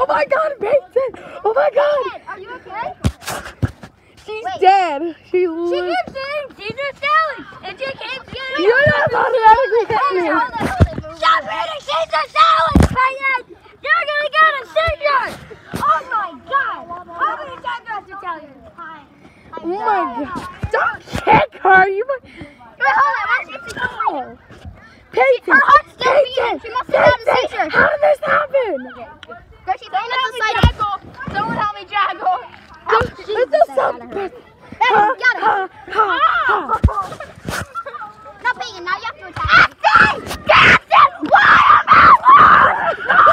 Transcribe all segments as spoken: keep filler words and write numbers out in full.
Oh my God, Peyton! Oh my God! Are you okay? She's Wait. dead. She She li- keeps saying Caesar salad, and she keeps getting. You're not automatically Hold dead. it, hold it, hold it. Stop eating Caesar salad, Peyton! You're gonna get a seizure! Oh my God! How many times do I have to tell you? Oh my God! Don't kick her! You might. Wait, hold on. Why is she Oh. Peyton! Her heart's still Peyton! beating. She must have had a Peyton! seizure. How did this happen? Does she think that's the side? Someone help me, Jaggle. This is something. Hey, got it. Ha, ha, ha. Now, Peyton, now you have to attack. Captain! Captain! Watermelon!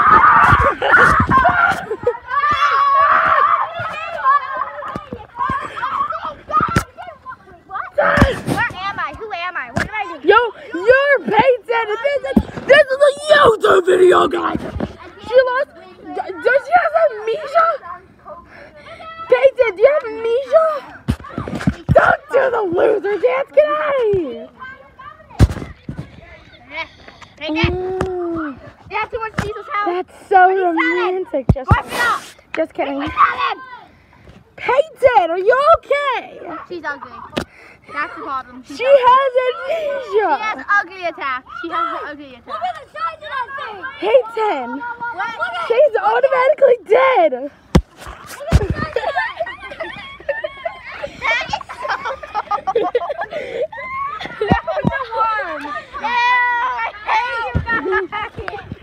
Where am I? Who am I? What did I do? Yo, you're Peyton, and this is, this is a YouTube video, guys. She lost. Does she have amnesia? Peyton, do you have amnesia? Don't do the loser dance. Get out of here. Ooh, Yeah, too much Jesus house. that's so romantic. Just, just kidding. Peyton, are you okay? She's ugly. That's the problem. She's She ugly. has She amnesia. has ugly attack. She has an ugly attack. Look at the size of that thing. Peyton, What? she's automatically dead. That is so cool. That was a worm. Yeah, I hate you guys.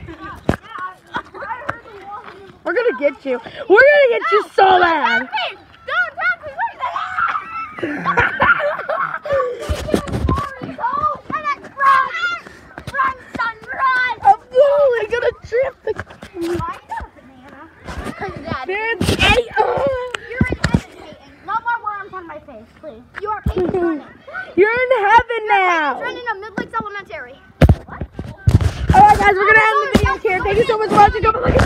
We're gonna get you. We're gonna get you so bad. Don't touch me. Look at that. Run, son, run. I'm literally gonna trip the. Why is that a banana? Because of Dad. There's eight. Uh, You're in heaven, Peyton. No more worms on my face, please. You are Peyton's running. You're in heaven now. Running to Mid Lakes Elementary. What? Alright guys, we're gonna end the video here. Thank you so much for watching. Don't forget